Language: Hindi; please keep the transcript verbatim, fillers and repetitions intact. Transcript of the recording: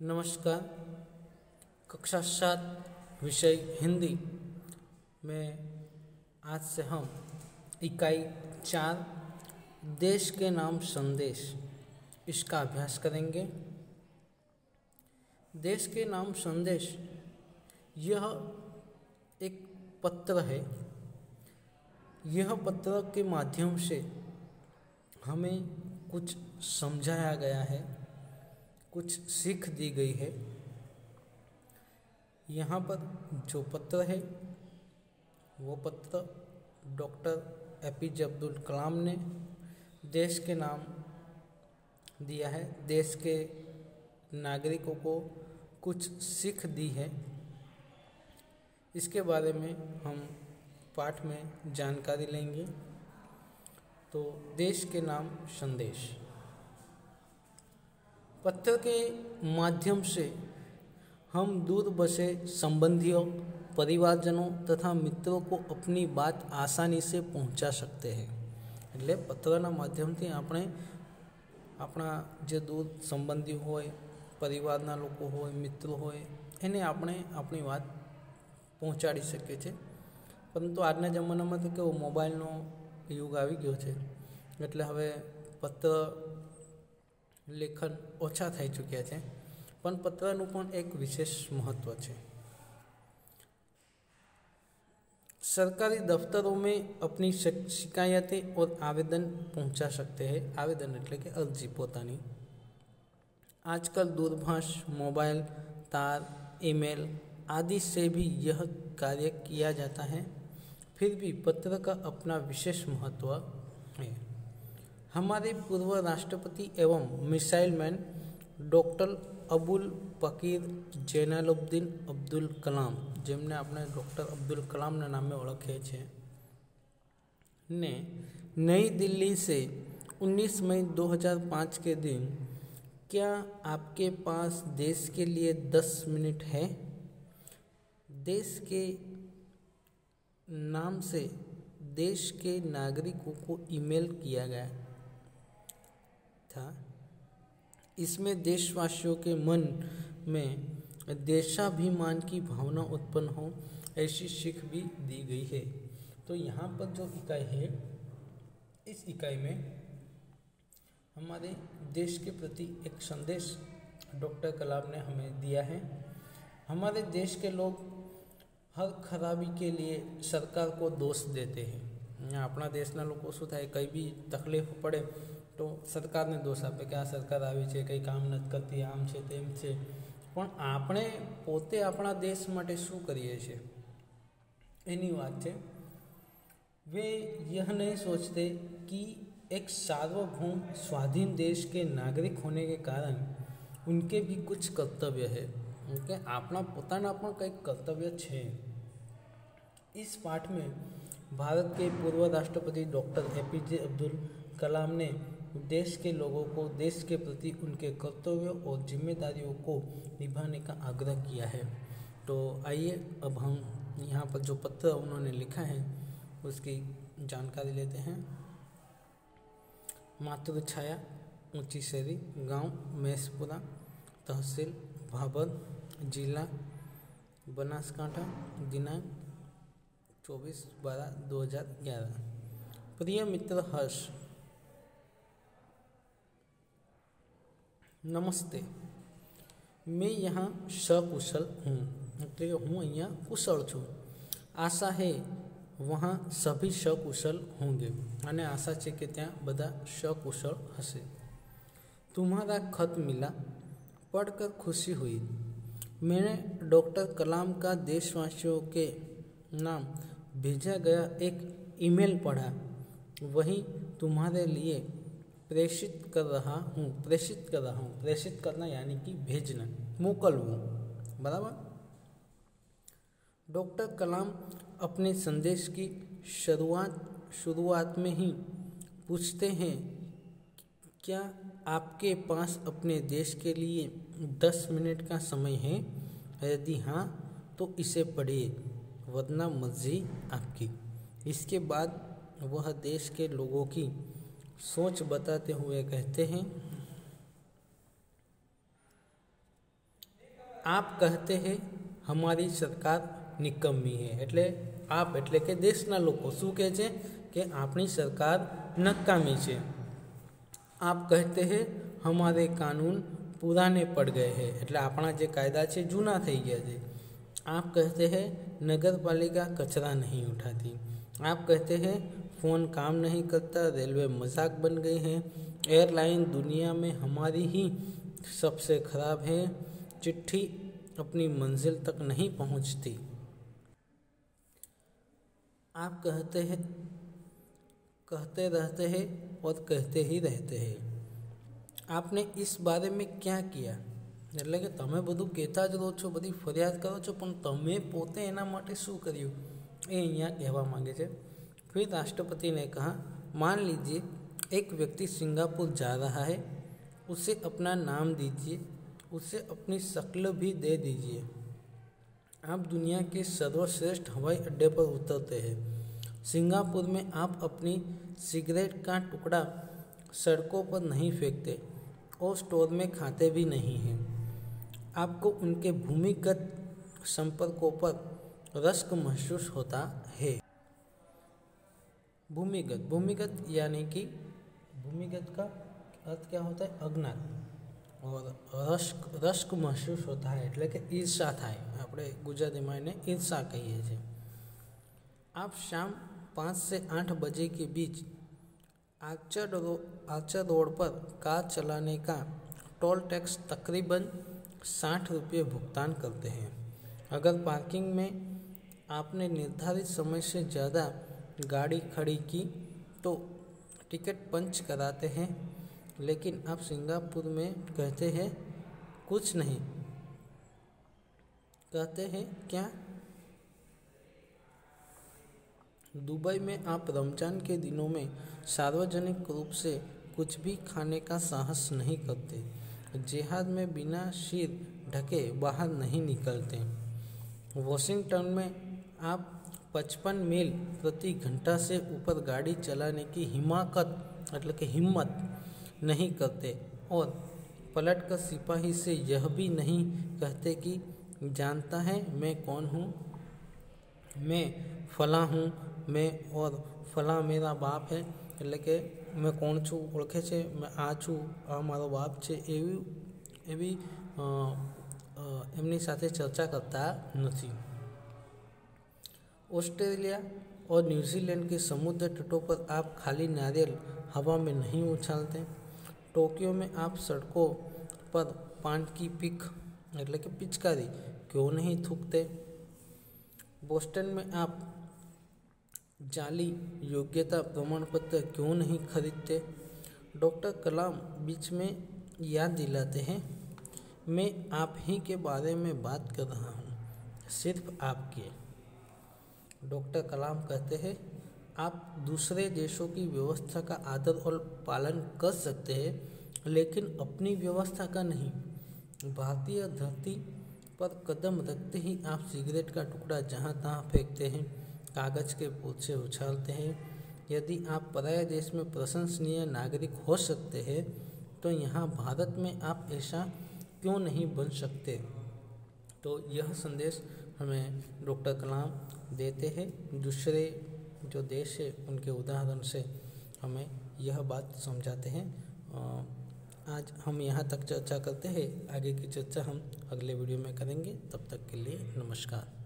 नमस्कार। कक्षा सात विषय हिंदी में आज से हम इकाई चार देश के नाम संदेश इसका अभ्यास करेंगे। देश के नाम संदेश यह एक पत्र है। यह पत्र के माध्यम से हमें कुछ समझाया गया है, कुछ सीख दी गई है। यहाँ पर जो पत्र है वो पत्र doctor A P J Abdul Kalam ने देश के नाम दिया है, देश के नागरिकों को कुछ सीख दी है। इसके बारे में हम पाठ में जानकारी लेंगे। तो देश के नाम संदेश पत्र के माध्यम से हम दूर बसे संबंधियों, परिवारजनों तथा मित्रों को अपनी बात आसानी से पहुंचा सकते हैं। એટલે પત્રના માધ્યમથી આપણે આપણા જે દૂર સંબંધી હોય, પરિવારના લોકો હોય, મિત્રો હોય એને આપણે આપણી વાત પહોંચાડી શકીએ છીએ। પરંતુ આજના જમાનામાં તો કેવું મોબાઈલનો યુગ આવી ગયો છે, એટલે હવે પત્ર લેખન ઓછા થઈ ચૂક્યા છે, પણ પત્રનું પણ એક વિશેષ મહત્વ છે। सरकारी दफ्तरों में अपनी शिकायतें और आवेदन पहुंचा सकते हैं। आवेदन એટલે કે અરજી પોતાની। आजकल दूरभाष, मोबाइल, तार, ईमेल आदि से भी यह कार्य किया जाता है। फिर भी पत्र का अपना विशेष महत्व है। हमारे पूर्व राष्ट्रपति एवं missile man doctor Abul Pakir Jainulabdeen Abdul Kalam, જેમને આપણે ડૉક્ટર અબ્દુલ કલામના નામે ઓળખીએ છીએ, ने नई दिल्ली से उन्नीस मई दो हज़ार पाँच के दिन क्या आपके पास देश के लिए दस मिनट है देश के नाम से देश के नागरिकों को ईमेल किया गया था। इसमें देशवासियों के मन में देशाभिमान की भावना उत्पन्न हो ऐसी सीख भी दी गई है। तो यहाँ पर जो इकाई है, इस इकाई में हमारे देश के प्रति एक संदेश डॉक्टर कलाम ने हमें दिया है। हमारे देश के लोग हर खराबी के लिए सरकार को दोष देते हैं। अपना देशना लोग शू थाय, कई भी तकलीफ पड़े तो सरकार ने दोष आपे कि आ सरकार आई है, कई काम नहीं करती, आम है तेम है। पण आपणे पोते अपना देश माटे शू करीए छे एनी वात है। वे यह नहीं सोचते कि एक सार्वभौम स्वाधीन देश के नागरिक होने के कारण उनके भी कुछ कर्तव्य है, उनके अपना पोताना पण कई कर्तव्य छे। इस पाठ में भारत के पूर्व राष्ट्रपति doctor A P J Abdul Kalam ने देश के लोगों को देश के प्रति उनके कर्तव्यों और जिम्मेदारियों को निभाने का आग्रह किया है। तो आइए अब हम यहाँ पर जो पत्र उन्होंने लिखा है उसकी जानकारी लेते हैं। मातृछाया, ऊंची शेरी, गांव मैसपुरा, तहसील भाबर, जिला बनासकांठा, दिनांक चौबीस बारह दो हज़ार ग्यारह। प्रिय मित्र हर्ष, नमस्ते। मैं यहाँ सकुशल हूँ, એટલે કે હું અહીંયા કુશળ છું। આશા है वहाँ सभी सकुशल होंगे, અને आशा છે કે ત્યાં બધા सकुशल હશે। तुम्हारा खत मिला, पढ़कर खुशी हुई। मैंने डॉक्टर कलाम का देशवासियों के नाम भेजा गया एक ईमेल पढ़ा, वही तुम्हारे लिए प्रेषित कर रहा हूँ प्रेषित कर रहा हूँ प्रेषित करना यानी कि भेजना, मोकलवू, बराबर। डॉक्टर कलाम अपने संदेश की शुरुआत शुरुआत में ही पूछते हैं, क्या आपके पास अपने देश के लिए दस मिनट का समय है? यदि हाँ तो इसे पढ़िए, वरना मर्जी आपकी। इसके बाद वह देश के लोगों की सोच बताते हुए कहते हैं, आप कहते हैं हमारी सरकार નિકમ્મી है, એટલે आप એટલે કે દેશના લોકો શું કહે છે કે આપણી સરકાર નકામી છે। आप कहते हैं हमारे कानून पुराने पड़ गए हैं, એટલે આપણા જે કાયદા છે જૂના થઈ ગયા છે। आप कहते हैं नगर पालिका कचरा नहीं उठाती। आप कहते हैं फ़ोन काम नहीं करता, रेलवे मजाक बन गई है, एयरलाइन दुनिया में हमारी ही सबसे खराब है, चिट्ठी अपनी मंजिल तक नहीं पहुंचती। आप कहते हैं कहते रहते हैं और कहते ही रहते हैं। आपने इस बारे में क्या किया? એટલે કે તમે બધું કહેતા જ રહો છો, બધી ફરિયાદ કરો છો, પણ તમે પોતે એના માટે શું કર્યું એ અહીંયા કહેવા માંગે છે। फिर राष्ट्रपति ने कहा, मान लीजिए एक व्यक्ति सिंगापुर जा रहा है, उसे अपना नाम दीजिए, उसे अपनी शक्ल भी दे दीजिए। आप दुनिया के सर्वश्रेष्ठ हवाई अड्डे पर उतरते हैं। सिंगापुर में आप अपनी सिगरेट का टुकड़ा सड़कों पर नहीं फेंकते और स्टोर में खाते भी नहीं हैं। आपको उनके भूमिगत संपर्कों पर रश्क महसूस होता है। भूमिगत भूमिगत यानी कि भूमिगत का अर्थ क्या होता है? अज्ञात। और रश्क रश्क महसूस होता है એટલે કે ઈર્ષા થાય, આપણે ગુજરાતીમાં એને ઈર્ષા કહીએ છીએ। आप शाम पाँच से आठ बजे के बीच आर्चर रो आर्चर रोड पर कार चलाने का टोल टैक्स तकरीबन साठ रुपये भुगतान करते हैं। अगर पार्किंग में आपने निर्धारित समय से ज़्यादा गाड़ी खड़ी की तो टिकट पंच कराते हैं, लेकिन आप सिंगापुर में कहते हैं कुछ नहीं। कहते हैं क्या? दुबई में आप रमजान के दिनों में सार्वजनिक रूप से कुछ भी खाने का साहस नहीं करते। जिहाद में बिना सिर ढके बाहर नहीं निकलते। वॉशिंगटन में आप पचपन मील प्रति घंटा से ऊपर गाड़ी चलाने की हिमाकत मतलब कि हिम्मत नहीं करते और पलट कर सिपाही से यह भी नहीं कहते कि जानता है मैं कौन हूँ, मैं फला हूँ, मैं और फला मेरा बाप है, એટલે કે मैं કોણ છું ઓળખે છે, मैं આ છું, આ મારો બાપ છે, એવી એવી એમની સાથે ચર્ચા करता નથી। ऑस्ट्रेलिया और न्यूजीलैंड के समुद्र तटों पर आप खाली नारियल हवा में नहीं उछालते। टोक्यो में आप सड़कों पर पान की पिक એટલે કે पिचकारी क्यों नहीं थूकते। बोस्टन में आप जाली योग्यता प्रमाण पत्र क्यों नहीं खरीदते। डॉक्टर कलाम बीच में याद दिलाते हैं, मैं आप ही के बारे में बात कर रहा हूँ, सिर्फ आपके। डॉक्टर कलाम कहते हैं आप दूसरे देशों की व्यवस्था का आदर और पालन कर सकते हैं, लेकिन अपनी व्यवस्था का नहीं। भारतीय धरती पर कदम रखते ही आप सिगरेट का टुकड़ा जहाँ तहाँ फेंकते हैं, कागज़ के पोछे उछालते हैं। यदि आप पराये देश में प्रशंसनीय नागरिक हो सकते हैं तो यहाँ भारत में आप ऐसा क्यों नहीं बन सकते। तो यह संदेश हमें डॉक्टर कलाम देते हैं। दूसरे जो देश है उनके उदाहरण से हमें यह बात समझाते हैं। आज हम यहाँ तक चर्चा करते हैं, आगे की चर्चा हम अगले वीडियो में करेंगे। तब तक के लिए नमस्कार।